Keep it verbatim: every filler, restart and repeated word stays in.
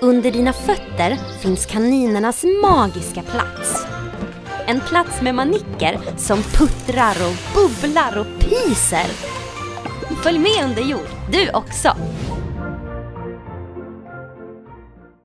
Under dina fötter finns kaninernas magiska plats. En plats med manicker som puttrar och bubblar och pyser. Följ med under jord, du också!